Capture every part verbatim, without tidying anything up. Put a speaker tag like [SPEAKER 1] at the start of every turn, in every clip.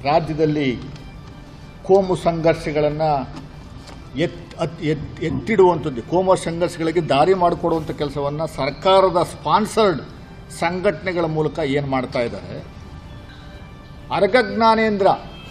[SPEAKER 1] ರಾಜ್ಯದಲ್ಲಿ ಕೋಮು ಸಂಘರ್ಷಗಳನ್ನು ಎತ್ ಎತ್ ಎತ್ತಿಡುವಂಥದ್ದು, ಕೋಮು ಸಂಘರ್ಷಗಳಿಗೆ ದಾರಿ ಮಾಡಿಕೊಡುವಂಥ ಕೆಲಸವನ್ನು ಸರ್ಕಾರದ ಸ್ಪಾನ್ಸರ್ಡ್ ಸಂಘಟನೆಗಳ ಮೂಲಕ ಏನು ಮಾಡ್ತಾ ಇದ್ದಾರೆ. ಅರ್ಗ ಜ್ಞಾನೇಂದ್ರ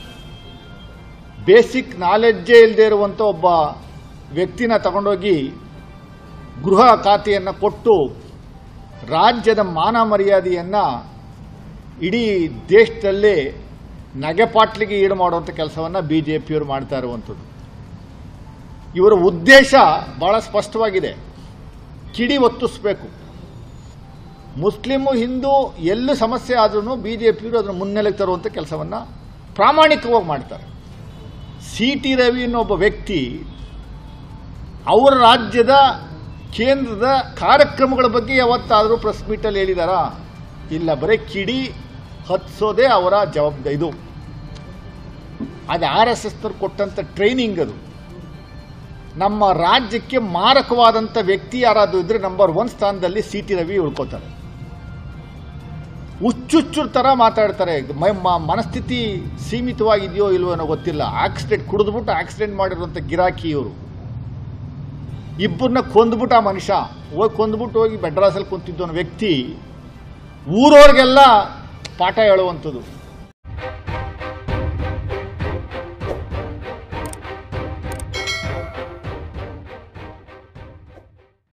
[SPEAKER 1] ಬೇಸಿಕ್ ನಾಲೆಡ್ಜೇ ಇಲ್ಲದೆ ಇರುವಂಥ ಒಬ್ಬ ವ್ಯಕ್ತಿನ ತಗೊಂಡೋಗಿ ಗೃಹ ಖಾತೆಯನ್ನು ಕೊಟ್ಟು ರಾಜ್ಯದ ಮಾನ ಮರ್ಯಾದೆಯನ್ನು ಇಡೀ ದೇಶದಲ್ಲೇ ನಗೆಪಾಟ್ಲಿಗೆ ಈಡು ಮಾಡುವಂಥ ಕೆಲಸವನ್ನು ಬಿ ಜೆ ಪಿಯವರು ಮಾಡ್ತಾ ಇರುವಂಥದ್ದು. ಇವರ ಉದ್ದೇಶ ಭಾಳ ಸ್ಪಷ್ಟವಾಗಿದೆ, ಕಿಡಿ ಒತ್ತಿಸಬೇಕು. ಮುಸ್ಲಿಮು ಹಿಂದೂ ಎಲ್ಲೂ ಸಮಸ್ಯೆ ಆದ್ರೂ ಬಿ ಜೆ ಪಿಯವರು ಅದನ್ನು ಮುನ್ನೆಲೆಗೆ ತರುವಂಥ ಕೆಲಸವನ್ನು ಪ್ರಾಮಾಣಿಕವಾಗಿ ಮಾಡ್ತಾರೆ. ಸಿ ಟಿ ರವಿ ಅನ್ನೋ ಒಬ್ಬ ವ್ಯಕ್ತಿ ಅವರ ರಾಜ್ಯದ ಕೇಂದ್ರದ ಕಾರ್ಯಕ್ರಮಗಳ ಬಗ್ಗೆ ಯಾವತ್ತಾದರೂ ಪ್ರೆಸ್ ಮೀಟಲ್ಲಿ ಹೇಳಿದಾರಾ? ಇಲ್ಲ, ಬರೀ ಕಿಡಿ ಹತ್ಸೋದೇ ಅವರ ಜವಾಬ್ದಾರಿ. ಇದು ಅದು ಆರ್ ಎಸ್ ಎಸ್ನವ್ರು ಕೊಟ್ಟಂಥ ಟ್ರೈನಿಂಗ್. ಅದು ನಮ್ಮ ರಾಜ್ಯಕ್ಕೆ ಮಾರಕವಾದಂಥ ವ್ಯಕ್ತಿ ಯಾರಾದರೂ ಇದ್ದರೆ ನಂಬರ್ ಒನ್ ಸ್ಥಾನದಲ್ಲಿ ಸಿ ಟಿ ರವಿ ಉಳ್ಕೋತಾರೆ. ಹುಚ್ಚುಚ್ಚುರ್ ಥರ ಮಾತಾಡ್ತಾರೆ. ಮನಸ್ಥಿತಿ ಸೀಮಿತವಾಗಿದೆಯೋ ಇಲ್ವೋ ಅನ್ನೋ ಗೊತ್ತಿಲ್ಲ. ಆಕ್ಸಿಡೆಂಟ್ ಕುಡಿದ್ಬಿಟ್ಟು ಆಕ್ಸಿಡೆಂಟ್ ಮಾಡಿರುವಂಥ ಗಿರಾಕಿ ಇವರು. ಇಬ್ಬರನ್ನ ಕೊಂದ್ಬಿಟ್ಟು ಆ ಮನುಷ್ಯ ಹೋಗಿ ಕೊಂದ್ಬಿಟ್ಟು ಹೋಗಿ ಮೆಡ್ರಾಸಲ್ಲಿ ಕುಂತಿದ್ದವನ ವ್ಯಕ್ತಿ ಊರವ್ರಿಗೆಲ್ಲ ಪಾಠ ಹೇಳುವಂಥದ್ದು.